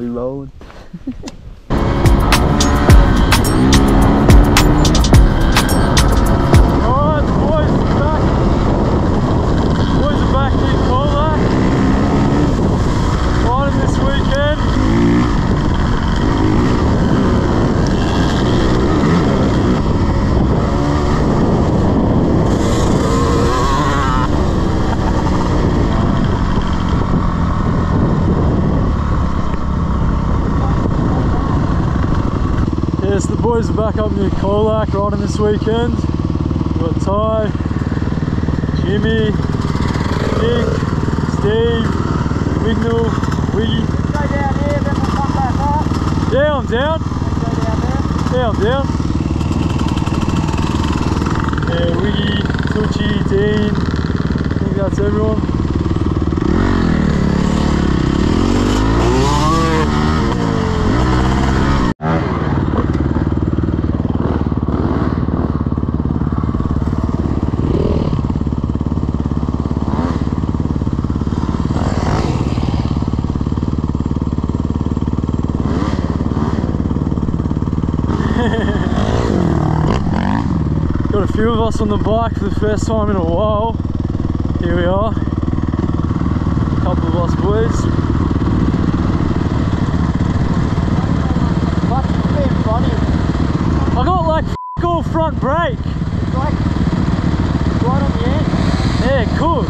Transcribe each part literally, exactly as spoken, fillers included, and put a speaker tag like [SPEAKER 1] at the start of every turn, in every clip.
[SPEAKER 1] We rolling.
[SPEAKER 2] Alright, the boys are back. The boys are back in Colac. Riding this weekend. Yes, the boys are back up near Colac riding this weekend. We've got Ty, Jimmy, Nick, Steve, Wignall, Wiggy.
[SPEAKER 3] Go down here, then we'll come back up.
[SPEAKER 2] Yeah, I'm down.
[SPEAKER 3] Let's go down there.
[SPEAKER 2] Yeah, I'm down. Yeah, Wiggy, Tucci, Dean. I think that's everyone. Got a few of us on the bike for the first time in a while. Here we are, a couple of us boys.
[SPEAKER 3] What's been funny?
[SPEAKER 2] I got like f all front brake.
[SPEAKER 3] It's like right on the end.
[SPEAKER 2] Yeah, cool.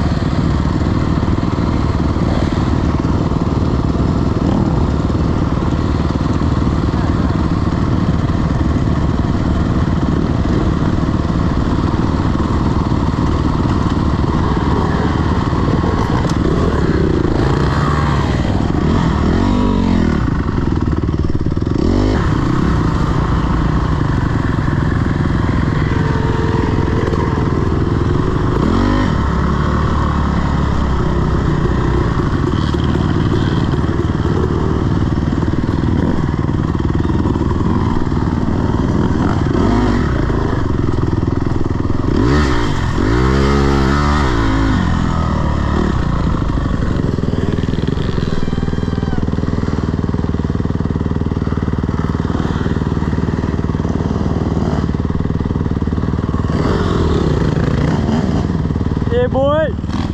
[SPEAKER 2] Yeah, boy.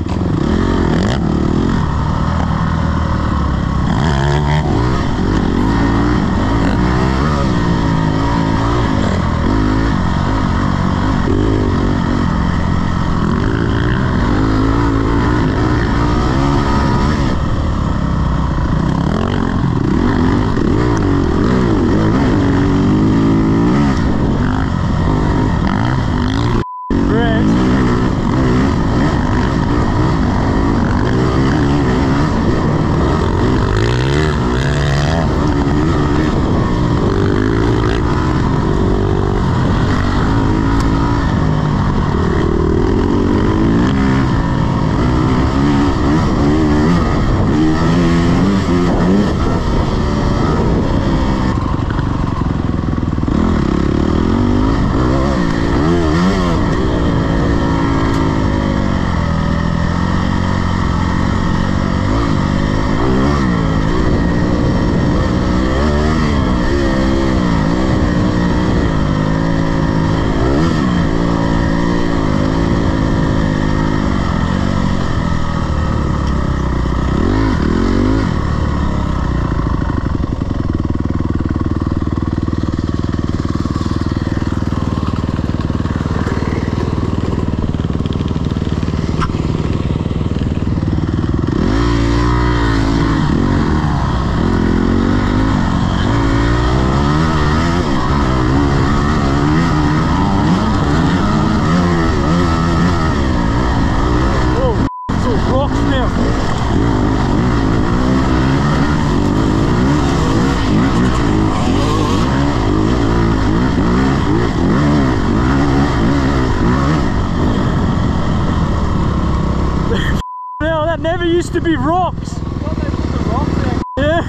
[SPEAKER 2] Used to be rocks.
[SPEAKER 3] Well, they put the rocks there.
[SPEAKER 2] Yeah.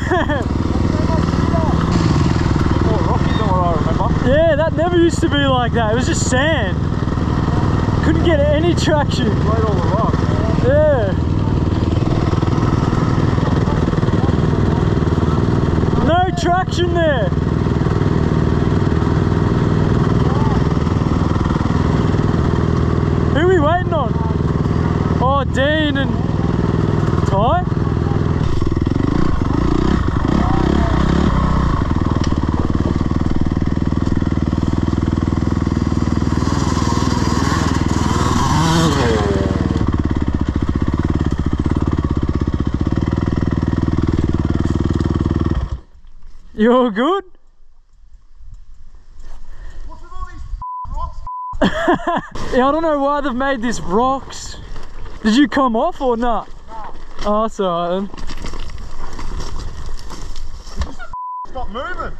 [SPEAKER 3] More rocky than what I remember.
[SPEAKER 2] Yeah, that never used to be like that. It was just sand. Couldn't get any traction.
[SPEAKER 3] Right all the rocks.
[SPEAKER 2] Yeah. traction there. Who are we waiting on? Oh, Dean and Ty? You all good?
[SPEAKER 1] What's with all these rocks?
[SPEAKER 2] Yeah, I don't know why they've made this rocks. Did you come off or not?
[SPEAKER 1] No.
[SPEAKER 2] Oh, that's alright then.
[SPEAKER 1] Stop moving.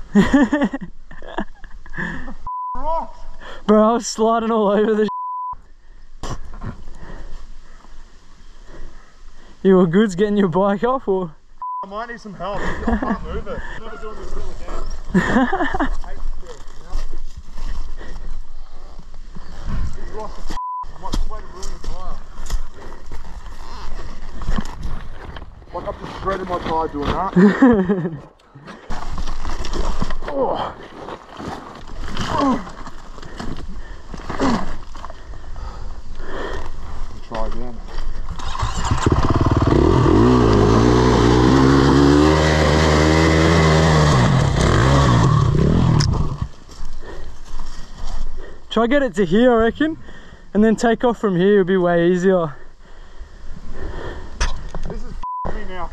[SPEAKER 1] Rocks.
[SPEAKER 2] Bro, I was sliding all over the You all good's getting your bike off or?
[SPEAKER 1] I might need some help. I can't move it. Never doing this little again. These rocks are I might just way to ruin the tyre. Like I've just shredded my tyre doing that. Oh. Oh. Try again.
[SPEAKER 2] Try get it to here, I reckon, and then take off from here. It'll be way easier.
[SPEAKER 1] This is me now.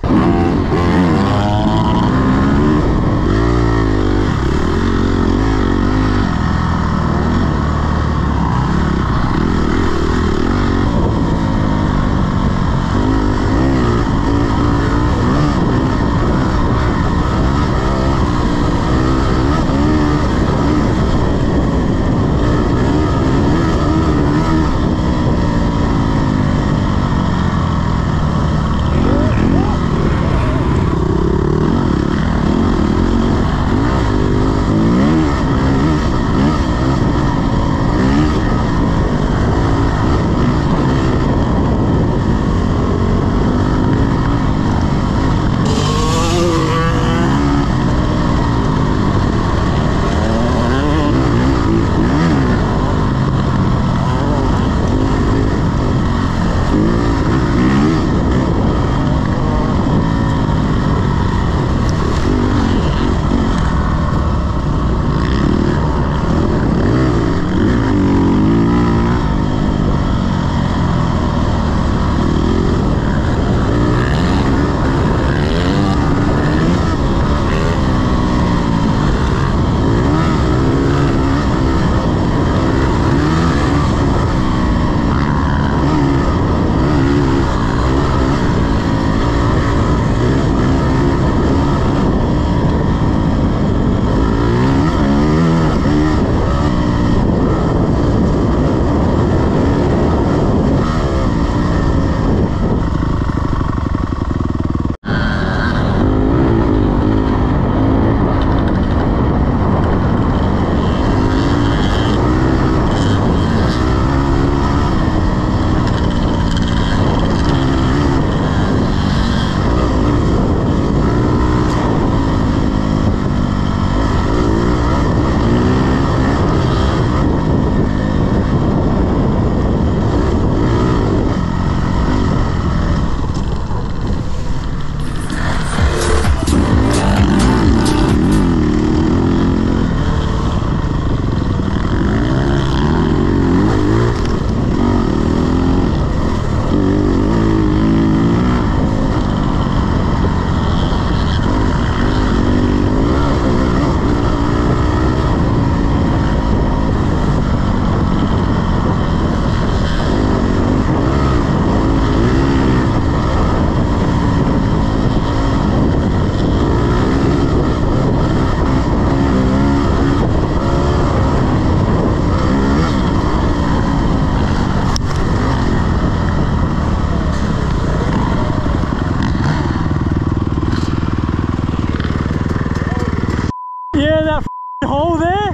[SPEAKER 2] hole there?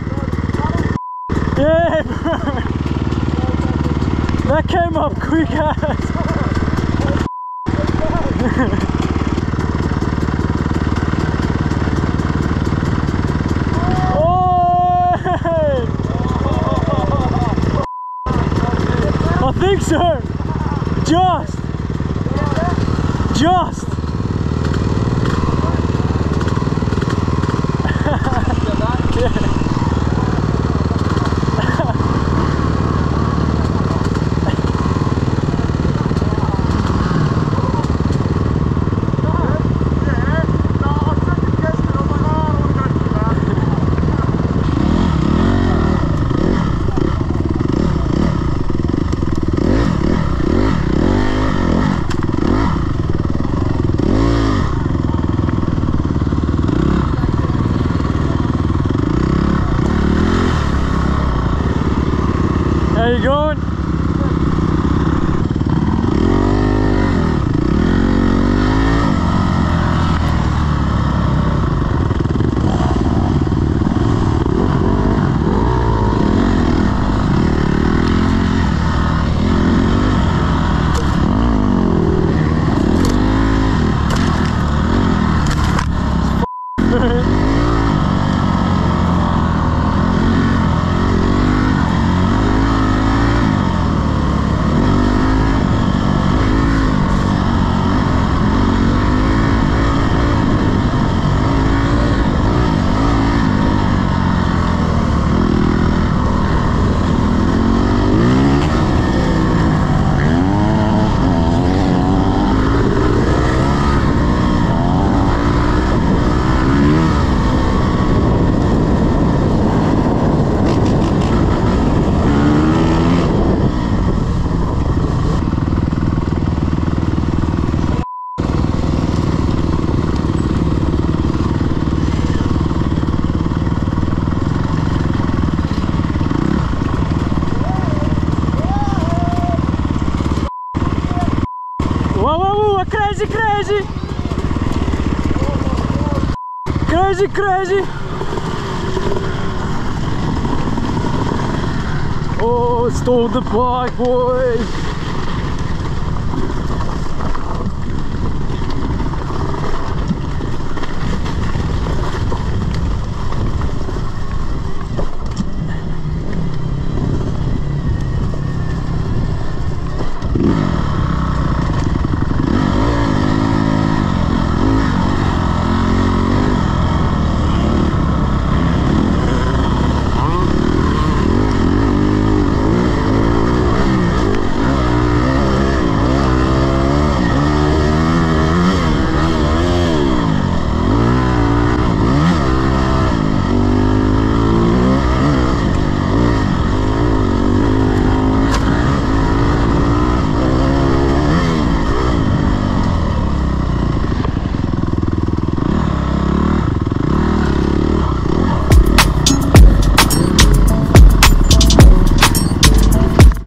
[SPEAKER 2] Yeah, bro. That came up quick as. think so. Just. Just. How you going? Whoa, whoa, whoa, crazy, crazy! Crazy, crazy! Oh, stole the bike, boy!